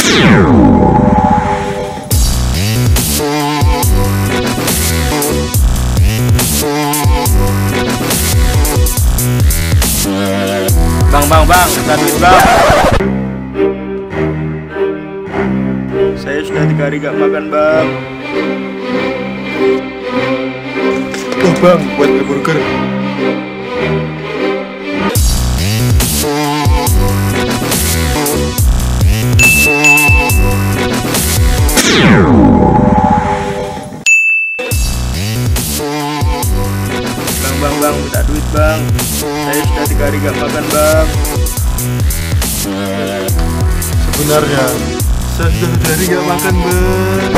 Bang, minta duit bang. Saya sudah 3 hari gak makan bang. Oh bang, buat beli burger. Bang, minta duit bang. Saya sudah 3 hari gak makan bang. Sebenarnya saya sudah 7 hari gak makan bang.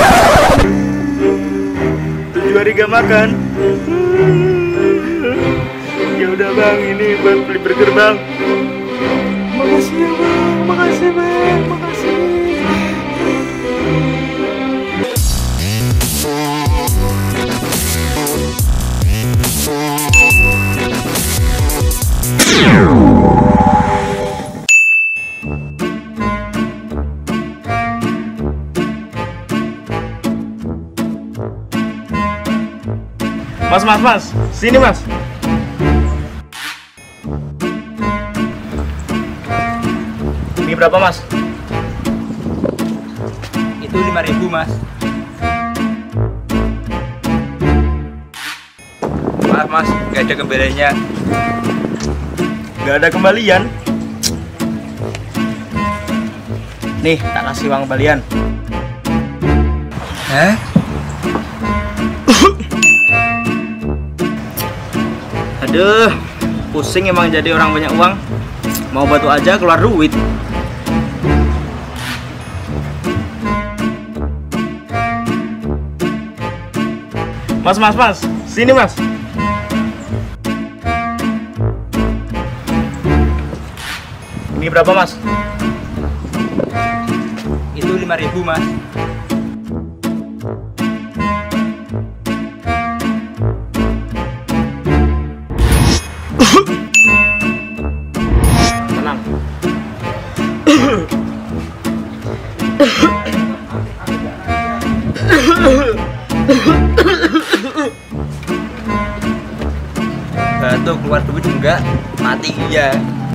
7 hari gak makan. Ya udah bang, ini buat beli burger bang. Makasih ya bang, makasih bang, makasih. Mas, sini mas. Ini berapa mas? Itu 5.000 mas. Maaf mas, gak ada kembaliannya. Gak ada kembalian. Nih, tak kasih uang kembalian. Hah? Aduh, pusing emang jadi orang banyak uang. Mau batu aja keluar duit. Mas, sini mas. Ini berapa mas? Itu 5.000 mas. Tenang. Batuk keluar duit enggak? Mati iya.